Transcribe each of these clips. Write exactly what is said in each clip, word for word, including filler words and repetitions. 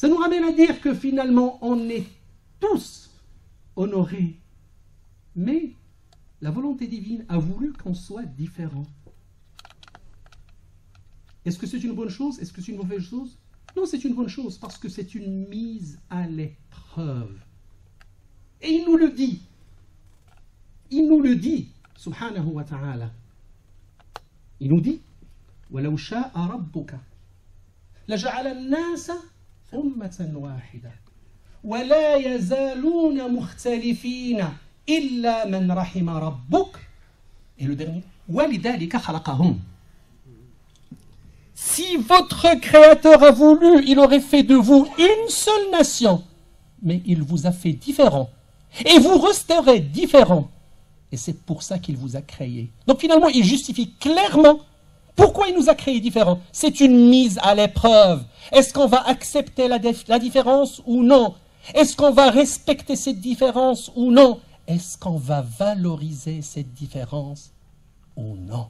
Ça nous ramène à dire que finalement, on est tous honorés. Mais la volonté divine a voulu qu'on soit différents. Est-ce que c'est une bonne chose? Est-ce que c'est une mauvaise chose? Non, c'est une bonne chose parce que c'est une mise à l'épreuve. Et il nous le dit. Il nous le dit, subhanahu wa ta'ala. Il nous dit وَلَوْ شَاءَ رَبُّكَ لَجَعَلَ النَّاسَ أُمَّةً وَاحِدَةً وَلَا يَزَالُونَ مُخْتَلِفِينَ إِلَّا مَنْ رَحِمَ رَبُّكَ. Et le dernier, وَلِذَلِكَ خَلَقَهُمْ. Si votre Créateur a voulu, il aurait fait de vous une seule nation, mais il vous a fait différents. Et vous resterez différents. Et c'est pour ça qu'il vous a créé. Donc finalement, il justifie clairement pourquoi il nous a créés différents. C'est une mise à l'épreuve. Est-ce qu'on va accepter la, la différence ou non? Est-ce qu'on va respecter cette différence ou non? Est-ce qu'on va valoriser cette différence ou non?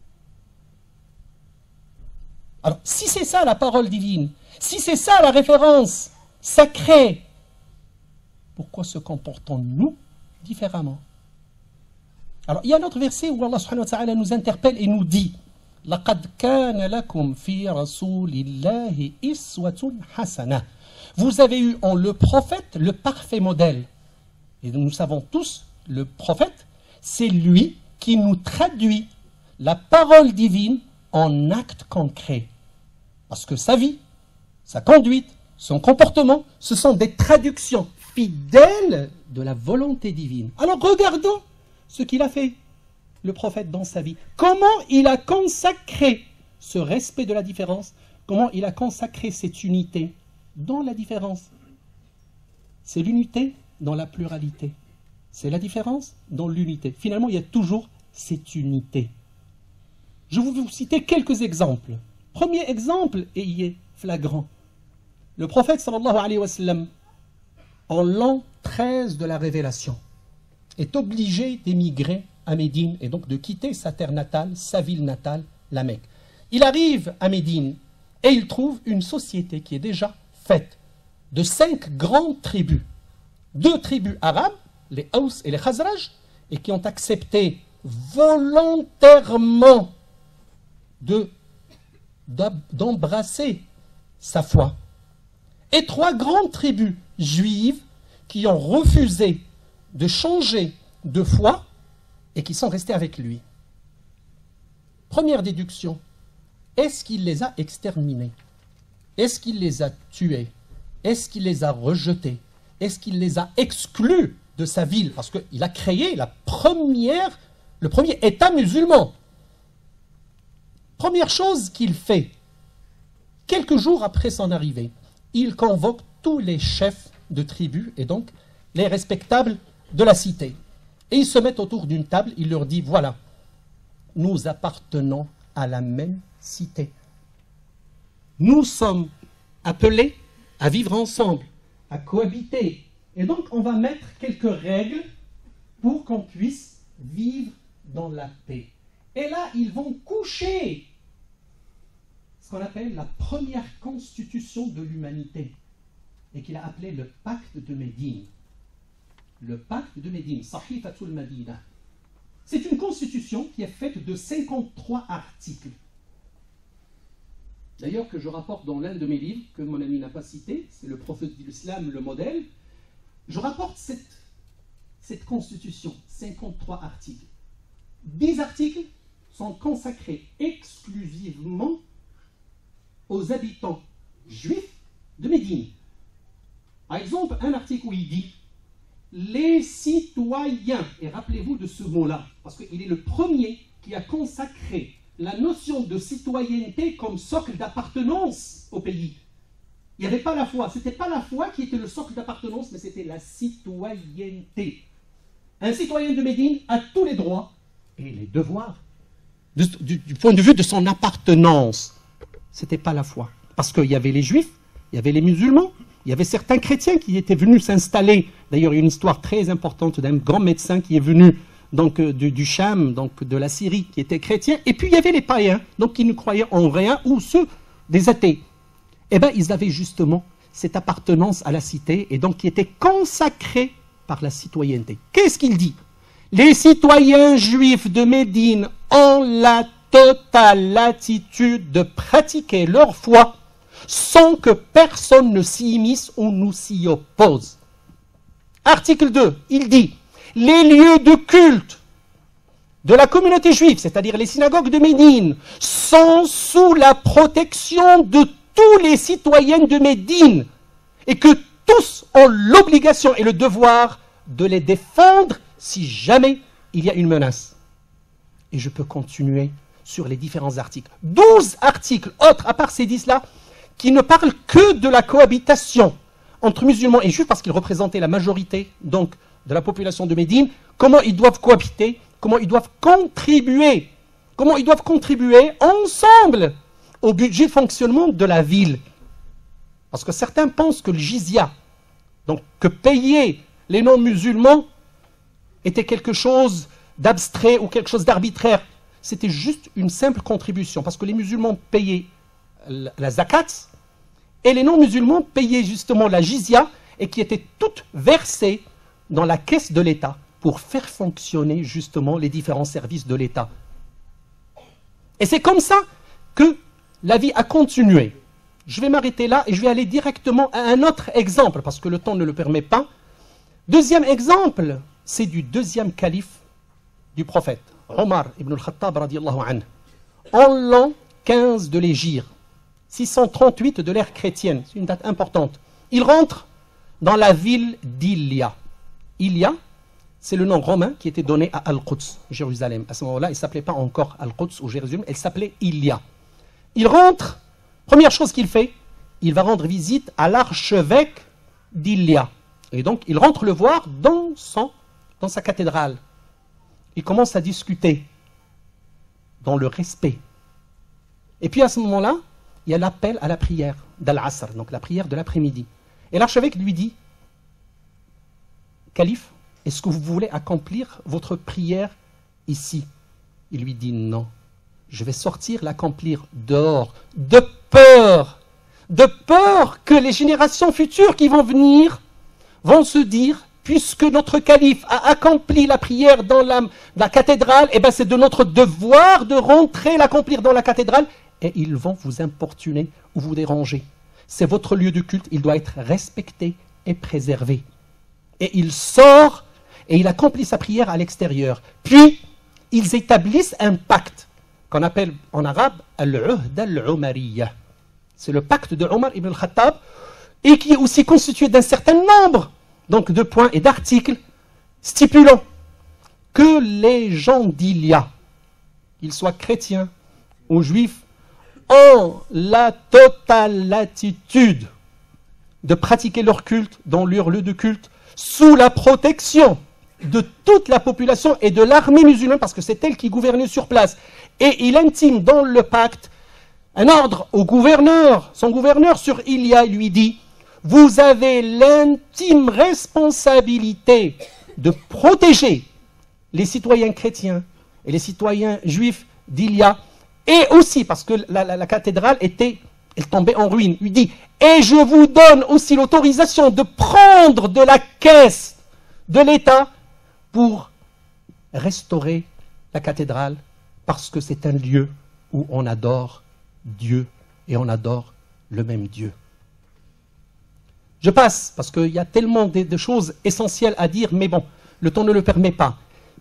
Alors, si c'est ça la parole divine, si c'est ça la référence sacrée, pourquoi se comportons-nous différemment? Alors, il y a un autre verset où Allah subhanahu wa ta'ala nous interpelle et nous dit لَقَدْ كَانَ لَكُمْ فِي رَسُولِ اللَّهِ إِسْوَةٌ حَسَنَةٌ. Vous avez eu en le prophète le parfait modèle. Et nous savons tous, le prophète, c'est lui qui nous traduit la parole divine en actes concrets. Parce que sa vie, sa conduite, son comportement, ce sont des traductions fidèles de la volonté divine. Alors regardons ce qu'il a fait, le prophète, dans sa vie. Comment il a consacré ce respect de la différence, comment il a consacré cette unité dans la différence. C'est l'unité dans la pluralité. C'est la différence dans l'unité. Finalement, il y a toujours cette unité. Je vais vous citer quelques exemples. Premier exemple, et il est flagrant. Le prophète, sallallahu alayhi wa sallam, en l'an treize de la Révélation, est obligé d'émigrer à Médine et donc de quitter sa terre natale, sa ville natale, la Mecque. Il arrive à Médine et il trouve une société qui est déjà faite de cinq grandes tribus. Deux tribus arabes, les Haus et les Khazraj, et qui ont accepté volontairement de, d'embrasser sa foi. Et trois grandes tribus juives qui ont refusé de changer de foi et qui sont restées avec lui. Première déduction, est-ce qu'il les a exterminés? Est-ce qu'il les a tués? Est-ce qu'il les a rejetés? Est-ce qu'il les a exclus de sa ville? Parce qu'il a créé la première, le premier État musulman. Première chose qu'il fait, quelques jours après son arrivée, il convoque tous les chefs de tribus et donc les respectables de la cité. Et ils se mettent autour d'une table, il leur dit, voilà, nous appartenons à la même cité. Nous sommes appelés à vivre ensemble, à cohabiter. Et donc on va mettre quelques règles pour qu'on puisse vivre dans la paix. Et là, ils vont coucher ce qu'on appelle la première constitution de l'humanité, et qu'il a appelé le pacte de Médine. Le pacte de Médine, Sahifatul Madina. C'est une constitution qui est faite de cinquante-trois articles. D'ailleurs, que je rapporte dans l'un de mes livres, que mon ami n'a pas cité, c'est le prophète de l'islam, le modèle. Je rapporte cette, cette constitution, cinquante-trois articles. dix articles sont consacrés exclusivement aux habitants juifs de Médine. Par exemple, un article où il dit « les citoyens », et rappelez-vous de ce mot-là, parce qu'il est le premier qui a consacré la notion de citoyenneté comme socle d'appartenance au pays. Il n'y avait pas la foi, ce n'était pas la foi qui était le socle d'appartenance, mais c'était la citoyenneté. Un citoyen de Médine a tous les droits et les devoirs de, du, du point de vue de son appartenance. Ce n'était pas la foi, parce qu'il y avait les juifs, il y avait les musulmans, il y avait certains chrétiens qui étaient venus s'installer. D'ailleurs, il y a une histoire très importante d'un grand médecin qui est venu donc, du, du Cham, donc de la Syrie, qui était chrétien. Et puis, il y avait les païens, donc qui ne croyaient en rien, ou ceux des athées. Eh bien, ils avaient justement cette appartenance à la cité et donc qui était consacrée par la citoyenneté. Qu'est-ce qu'il dit? Les citoyens juifs de Médine ont la totale latitude de pratiquer leur foi sans que personne ne s'y immisce ou nous s'y oppose. Article deux, il dit « Les lieux de culte de la communauté juive, c'est-à-dire les synagogues de Médine, sont sous la protection de tous les citoyens de Médine et que tous ont l'obligation et le devoir de les défendre si jamais il y a une menace. » Et je peux continuer sur les différents articles. douze articles autres, à part ces dix-là, qui ne parlent que de la cohabitation entre musulmans et juifs, parce qu'ils représentaient la majorité donc, de la population de Médine, comment ils doivent cohabiter, comment ils doivent contribuer, comment ils doivent contribuer ensemble au budget de fonctionnement de la ville. Parce que certains pensent que le jizya, donc que payer les non-musulmans, était quelque chose d'abstrait ou quelque chose d'arbitraire. C'était juste une simple contribution, parce que les musulmans payaient la zakat, et les non-musulmans payaient justement la jizya, et qui était toute versée dans la caisse de l'État, pour faire fonctionner justement les différents services de l'État. Et c'est comme ça que la vie a continué. Je vais m'arrêter là, et je vais aller directement à un autre exemple, parce que le temps ne le permet pas. Deuxième exemple, c'est du deuxième calife du prophète, Omar ibn al-Khattab radiallahu anhu, en l'an quinze de l'Hégire, six cent trente-huit de l'ère chrétienne, c'est une date importante. Il rentre dans la ville d'Ilia. Ilia, c'est le nom romain qui était donné à Al-Quds, Jérusalem. À ce moment-là, il ne s'appelait pas encore Al-Quds ou Jérusalem, elle s'appelait Ilia. Il rentre, première chose qu'il fait, il va rendre visite à l'archevêque d'Ilia. Et donc, il rentre le voir dans, son, dans sa cathédrale. Il commence à discuter dans le respect. Et puis à ce moment-là, il y a l'appel à la prière d'Al-Asr, donc la prière de l'après-midi. Et l'archevêque lui dit, Calife, est-ce que vous voulez accomplir votre prière ici? Il lui dit non, je vais sortir l'accomplir dehors, de peur, de peur que les générations futures qui vont venir vont se dire, puisque notre calife a accompli la prière dans la, la cathédrale, eh ben c'est de notre devoir de rentrer l'accomplir dans la cathédrale, et ils vont vous importuner ou vous déranger. C'est votre lieu de culte, il doit être respecté et préservé. Et il sort et il accomplit sa prière à l'extérieur. Puis, ils établissent un pacte qu'on appelle en arabe al-Uhd al-Umariyya. C'est le pacte de Omar ibn al-Khattab et qui est aussi constitué d'un certain nombre donc, de points et d'articles stipulant que les gens d'Ilia, qu'ils soient chrétiens ou juifs, ont la totale latitude de pratiquer leur culte dans leur lieu de culte sous la protection de toute la population et de l'armée musulmane, parce que c'est elle qui gouvernait sur place. Et il intime dans le pacte un ordre au gouverneur, son gouverneur sur Ilia, il lui dit « Vous avez l'intime responsabilité de protéger les citoyens chrétiens et les citoyens juifs d'Ilia, et aussi parce que la, la, la cathédrale était, elle tombait en ruine. » Il lui dit « Et je vous donne aussi l'autorisation de prendre de la caisse de l'État pour restaurer la cathédrale, parce que c'est un lieu où on adore Dieu et on adore le même Dieu. » Je passe, parce qu'il y a tellement de, de choses essentielles à dire, mais bon, le temps ne le permet pas.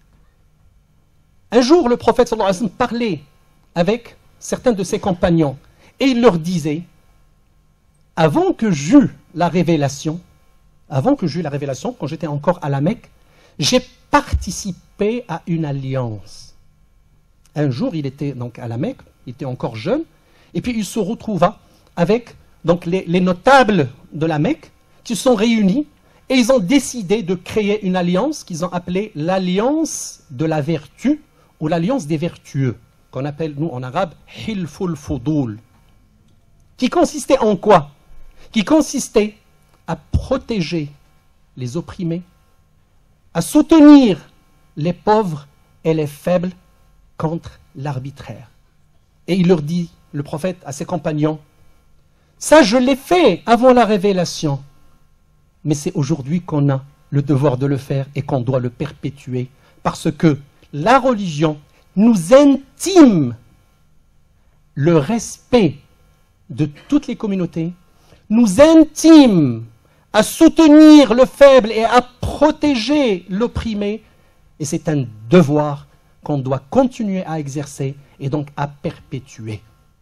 Un jour, le prophète sallallahu alayhi wa sallam parlait avec certains de ses compagnons, et il leur disait, avant que j'eus la révélation, avant que j'eus la révélation, quand j'étais encore à la Mecque, j'ai participé à une alliance. Un jour, il était donc à la Mecque, il était encore jeune, et puis il se retrouva avec donc, les, les notables de la Mecque qui se sont réunis, et ils ont décidé de créer une alliance qu'ils ont appelée l'alliance de la vertu, ou l'alliance des vertueux, qu'on appelle, nous, en arabe, Hilful Fudul, qui consistait en quoi? Qui consistait à protéger les opprimés, à soutenir les pauvres et les faibles contre l'arbitraire. Et il leur dit, le prophète, à ses compagnons, Ça, je l'ai fait avant la révélation. Mais c'est aujourd'hui qu'on a le devoir de le faire et qu'on doit le perpétuer. Parce que la religion nous intime le respect de toutes les communautés, nous intime à soutenir le faible et à protéger l'opprimé. Et c'est un devoir qu'on doit continuer à exercer et donc à perpétuer.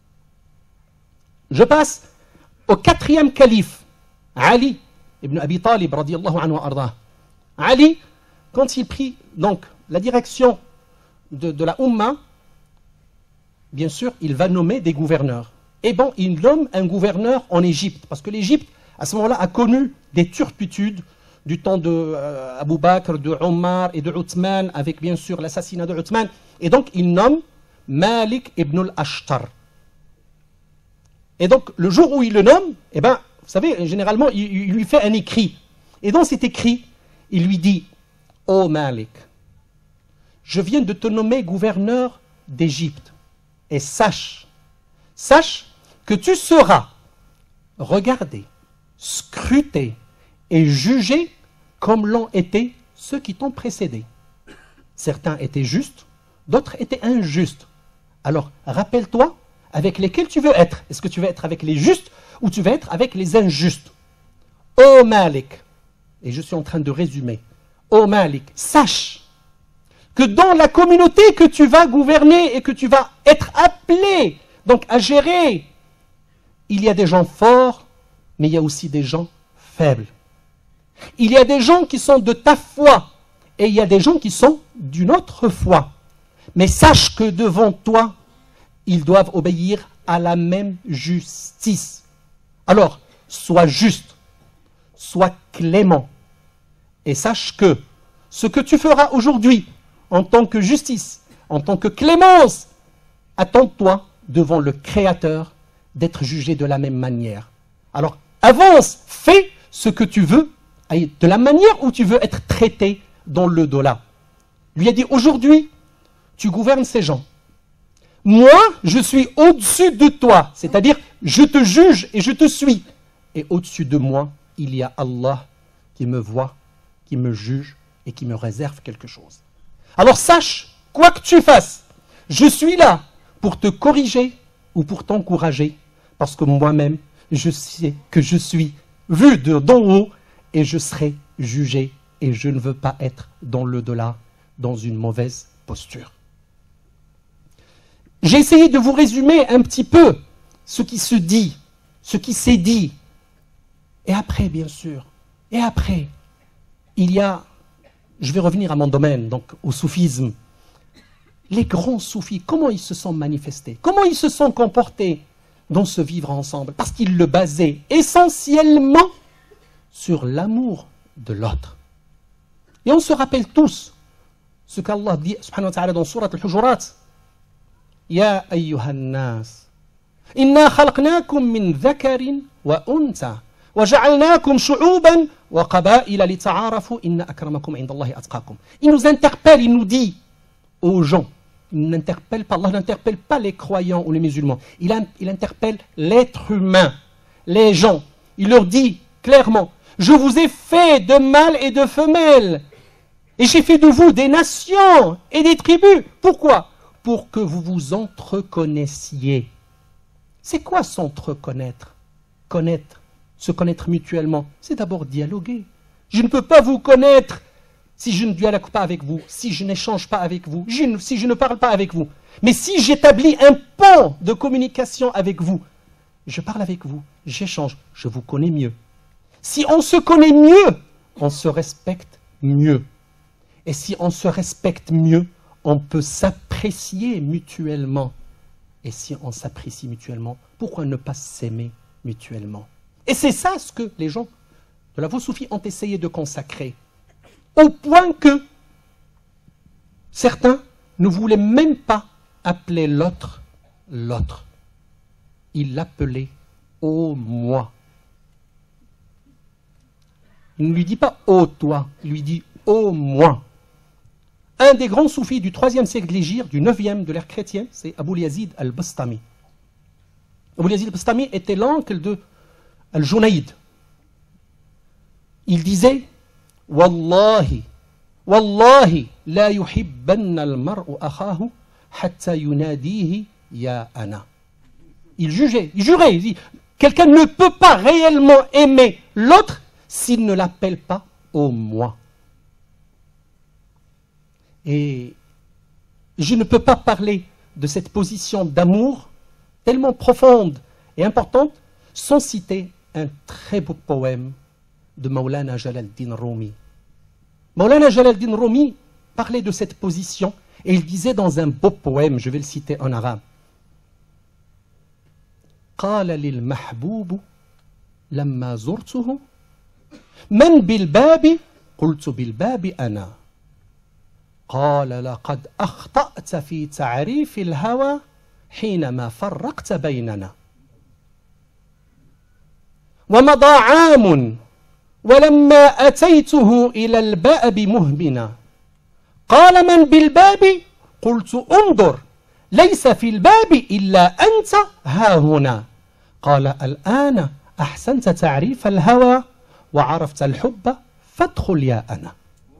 Je passe au quatrième calife, Ali ibn Abi Talib, radiyallahu anhu wa ardah. Ali, quand il prit donc la direction de, de la Ummah, bien sûr, il va nommer des gouverneurs. Et bon, il nomme un gouverneur en Égypte, parce que l'Égypte, à ce moment-là, a connu des turpitudes du temps de euh, Abu Bakr, de Omar et de Uthman, avec bien sûr l'assassinat de Uthman. Et donc, il nomme Malik ibn al-Ashtar. Et donc, le jour où il le nomme, eh ben, vous savez, généralement, il, il lui fait un écrit. Et dans cet écrit, il lui dit, « Ô Malik, je viens de te nommer gouverneur d'Égypte. Et sache, sache que tu seras regardé, scruté et jugé comme l'ont été ceux qui t'ont précédé. Certains étaient justes, d'autres étaient injustes. Alors, rappelle-toi avec lesquels tu veux être. Est-ce que tu veux être avec les justes ou tu veux être avec les injustes? Ô Malik, et je suis en train de résumer, ô Malik, sache que dans la communauté que tu vas gouverner et que tu vas être appelé donc à gérer, il y a des gens forts, mais il y a aussi des gens faibles. Il y a des gens qui sont de ta foi et il y a des gens qui sont d'une autre foi. Mais sache que devant toi, ils doivent obéir à la même justice. Alors, sois juste, sois clément et sache que ce que tu feras aujourd'hui en tant que justice, en tant que clémence, attends-toi devant le Créateur d'être jugé de la même manière. Alors, avance, fais ce que tu veux, de la manière où tu veux être traité dans le dos-là. Lui a dit, aujourd'hui, tu gouvernes ces gens. Moi, je suis au-dessus de toi, c'est-à-dire, je te juge et je te suis. Et au-dessus de moi, il y a Allah qui me voit, qui me juge et qui me réserve quelque chose. Alors sache, quoi que tu fasses, je suis là pour te corriger ou pour t'encourager, parce que moi-même, je sais que je suis vu d'en haut et je serai jugé et je ne veux pas être dans le delà, dans une mauvaise posture. J'ai essayé de vous résumer un petit peu ce qui se dit, ce qui s'est dit. Et après, bien sûr, et après, il y a, je vais revenir à mon domaine, donc au soufisme. Les grands soufis, comment ils se sont manifestés? Comment ils se sont comportés dans ce vivre ensemble? Parce qu'ils le basaient essentiellement sur l'amour de l'autre. Et on se rappelle tous ce qu'Allah dit subhanahu wa ta'ala dans Surat al-Hujurat. Ya ayyuhan nas, inna khalaqnakum min dhakarin wa untha, wa ja'alnakum shu'uban wa qaba'ila li ta'arafu inna akramakum 'inda Allahi atqakum. Il nous interpelle, il nous dit aux gens, il n'interpelle pas, Allah n'interpelle pas les croyants ou les musulmans, il, a, il interpelle l'être humain, les gens. Il leur dit clairement, je vous ai fait de mâles et de femelles, et j'ai fait de vous des nations et des tribus. Pourquoi? Pour que vous vous entreconnaissiez. C'est quoi s'entreconnaître? Connaître, se connaître mutuellement, c'est d'abord dialoguer. Je ne peux pas vous connaître si je ne dialogue pas avec vous, si je n'échange pas avec vous, si je ne parle pas avec vous. Mais si j'établis un pont de communication avec vous, je parle avec vous, j'échange, je vous connais mieux. Si on se connaît mieux, on se respecte mieux. Et si on se respecte mieux, on peut s'apprécier mutuellement. Et si on s'apprécie mutuellement, pourquoi ne pas s'aimer mutuellement? Et c'est ça ce que les gens de la voie soufie ont essayé de consacrer. Au point que certains ne voulaient même pas appeler l'autre l'autre. Ils l'appelaient « ô moi ». Il ne lui dit pas « ô toi », il lui dit « ô moi ». Un des grands soufis du troisième siècle de l'Hégire, du neuvième de l'ère chrétienne, c'est Abul Yazid al-Bastami. Abul Yazid al-Bastami était l'oncle de Al-Junayd. Il disait Wallahi, Wallahi, la yuhibbanna al-mar'u akhahu hatta yunadihi ya ana. Il jugeait, il jurait, il dit quelqu'un ne peut pas réellement aimer l'autre s'il ne l'appelle pas au moi. Et je ne peux pas parler de cette position d'amour tellement profonde et importante sans citer un très beau poème de Maulana Jalal-Din Rumi. Maulana Jalal-Din Rumi parlait de cette position et il disait dans un beau poème, je vais le citer en arabe, قال للمحبوب لما زرته من بالباب قلت بالباب أنا قال لقد أخطأت في تعريف الهوى حينما فرقت بيننا ومضى عام ولما أتيته إلى الباب مهمنا قال من بالباب قلت انظر ليس في الباب إلا أنت ها هنا قال الآن أحسنت تعريف الهوى وعرفت الحب فادخل يا أنا.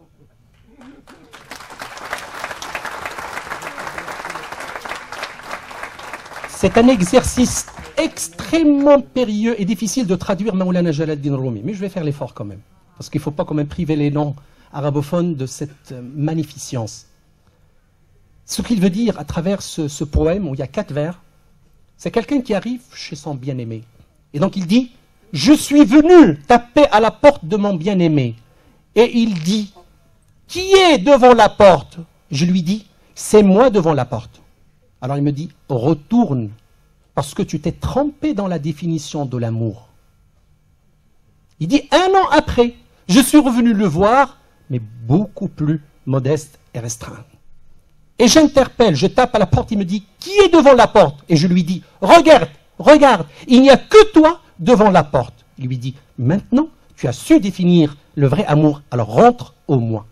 C'est un exercice extrêmement périlleux et difficile de traduire Maulana Jalal-Din Rumi. Mais je vais faire l'effort quand même. Parce qu'il ne faut pas quand même priver les noms arabophones de cette magnificence. Ce qu'il veut dire à travers ce, ce poème où il y a quatre vers, c'est quelqu'un qui arrive chez son bien-aimé. Et donc il dit, je suis venu taper à la porte de mon bien-aimé. Et il dit, qui est devant la porte? Je lui dis, c'est moi devant la porte. Alors il me dit, retourne, parce que tu t'es trompé dans la définition de l'amour. Il dit, un an après, je suis revenu le voir, mais beaucoup plus modeste et restreint. Et j'interpelle, je tape à la porte, il me dit, qui est devant la porte? Et je lui dis, regarde, regarde, il n'y a que toi devant la porte. Il lui dit, maintenant, tu as su définir le vrai amour, alors rentre au moi.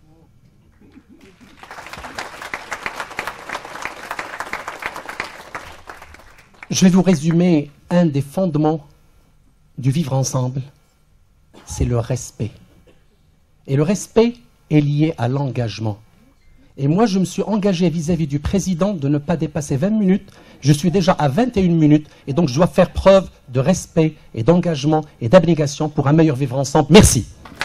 Je vais vous résumer un des fondements du vivre ensemble, c'est le respect. Et le respect est lié à l'engagement. Et moi, je me suis engagé vis-à-vis du président de ne pas dépasser vingt minutes. Je suis déjà à vingt et une minutes. Et donc, je dois faire preuve de respect et d'engagement et d'abnégation pour un meilleur vivre ensemble. Merci.